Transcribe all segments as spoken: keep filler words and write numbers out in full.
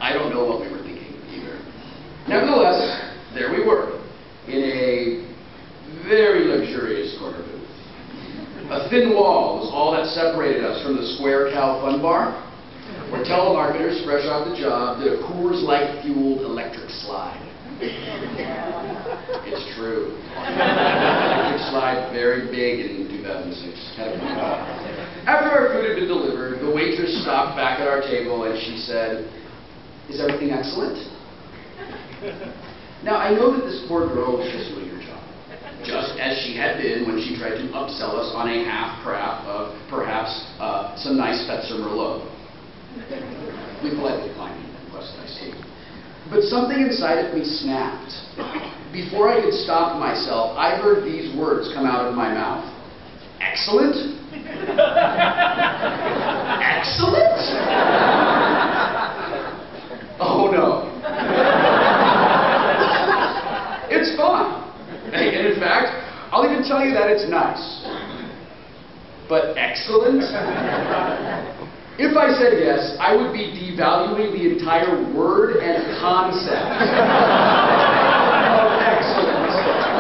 I don't know what we were thinking either. Nevertheless, there we were, in a very luxurious corner booth. A thin wall was all that separated us from the Square Cow Fun Bar, where telemarketers fresh off the job did a Coors Light-fueled electric slide. It's true. Electric slide, very big in two thousand six. After our food had been delivered, the waitress stopped back at our table and she said, "Is everything excellent?" Now, I know that this poor girl was just doing her job, just as she had been when she tried to upsell us on a half-crap of perhaps uh, some nice Fetzer Merlot. We politely declined the request, I see. But something inside of me snapped. Before I could stop myself, I heard these words come out of my mouth. Excellent? Excellent? Oh no. It's fine. And in fact, I'll even tell you that it's nice. But excellent? If I said yes, I would be devaluing the entire word and concept of excellence.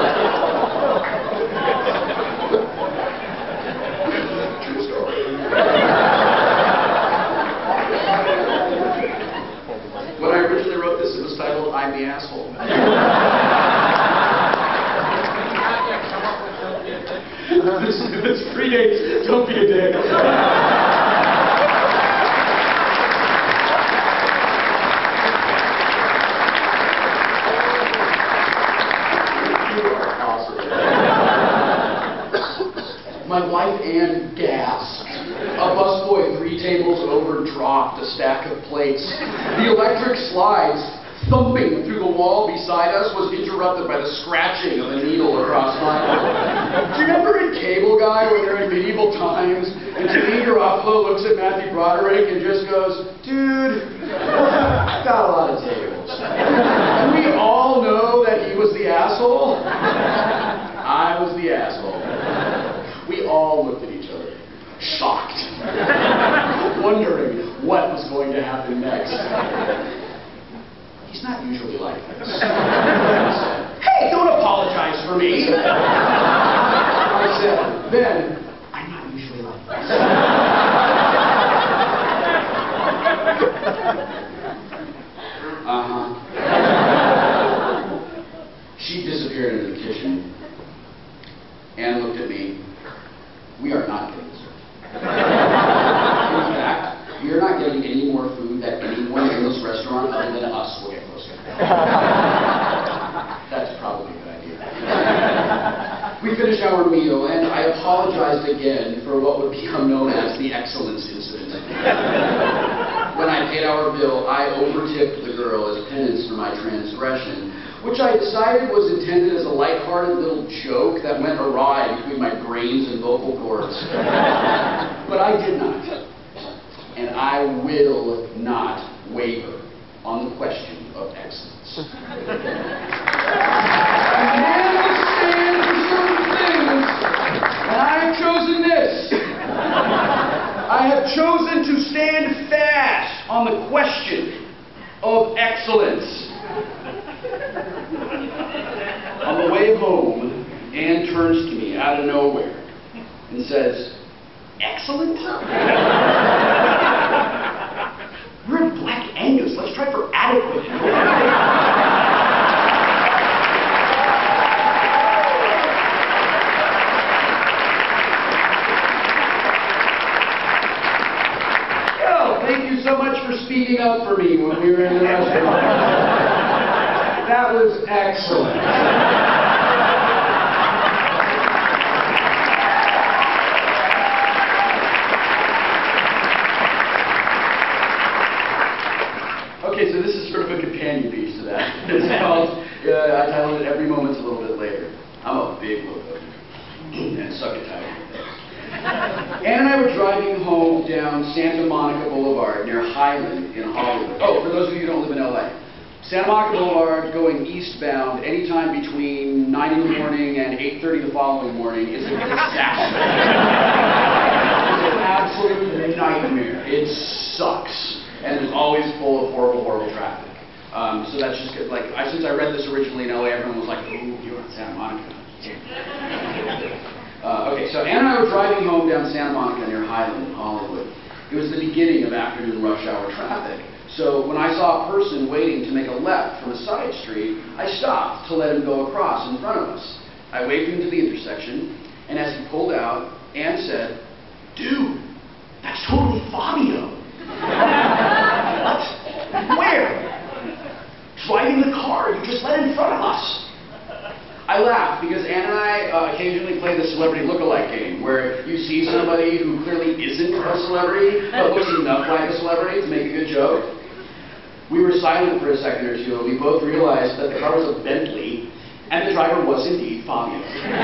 True story. When I originally wrote this, it was titled, "I'm the Asshole." this, this predates Don't Be a Dick. My wife Ann gasped. A busboy three tables over dropped a stack of plates. The electric slides thumping through the wall beside us was interrupted by the scratching of a needle across my arm. Do you remember in Cable Guy when they're in medieval times and Janine Garofalo looks at Matthew Broderick and just goes, "Dude, I've got a lot of tables." And we all know that he was the asshole. I was the asshole. We all looked at each other, shocked, wondering what was going to happen next. He's not usually like this. "Hey, don't apologize for me." I said, "Ben, I'm not usually like this." Uh-huh. She disappeared into the kitchen and looked at me. "We are not getting dessert. In fact, we are not getting any more food that anyone in this restaurant other than us will get closer." That's probably a good idea. We finished our meal, and I apologized again for what would become known as the excellence incident. When I paid our bill, I overtipped the girl as penance for my transgression, which I decided was intended as a lighthearted little joke that went awry between my brains and vocal cords. But I did not. And I will not waver on the question of excellence. A man will stand for certain things, and I have chosen this. I have chosen to stand fast on the question of excellence. On the way home, Ann turns to me out of nowhere and says, "Excellent? We're in Black Angus. Let's try for adequate." Oh, thank you so much for speaking up for me when we were in the restaurant. That was excellent. Okay, so this is sort of a companion piece to that. It's called, uh, I titled it "Every Moment's a Little Bit Later." I'm a big loco and suck at titles. Ann and I were driving home down Santa Monica Boulevard near Highland in Hollywood. Oh, for those of you who don't live in L A. Santa Monica Boulevard going eastbound anytime between nine in the morning and eight thirty the following morning is a disaster. It's an absolute nightmare. It sucks. And it's always full of horrible, horrible traffic. that's just good. Like, I, since I read this originally in L A, everyone was like, ooh, you're in Santa Monica. uh, okay, so Ann and I were driving home down Santa Monica near Highland, Hollywood. It was the beginning of afternoon rush hour traffic. So when I saw a person waiting to make a left from a side street, I stopped to let him go across in front of us. I waved him to the intersection, and as he pulled out, Ann said, "Dude, that's totally Fabio." What? Where? Driving the car you just let in front of us. I laughed because Ann and I uh, occasionally play the celebrity look-alike game, where you see somebody who clearly isn't a celebrity, but looks enough like a celebrity to make a good joke. We were silent for a second or two, and we both realized that the car was a Bentley, and the driver was indeed Fabio.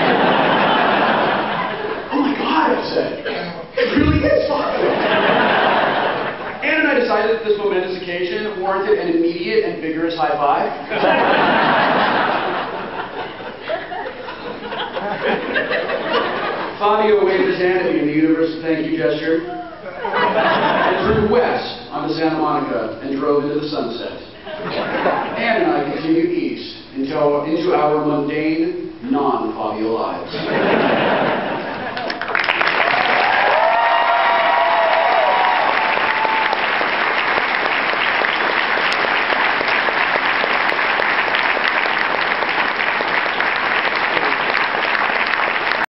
Oh my God, I said. It really is Fabio. Ann and I decided that this momentous occasion warranted an immediate and vigorous high five. Fabio waved his hand at me in the universal thank you gesture, and turned west onto Santa Monica and drove into the sunset. Ann and I continued east into our, into our mundane, non-Fabio lives.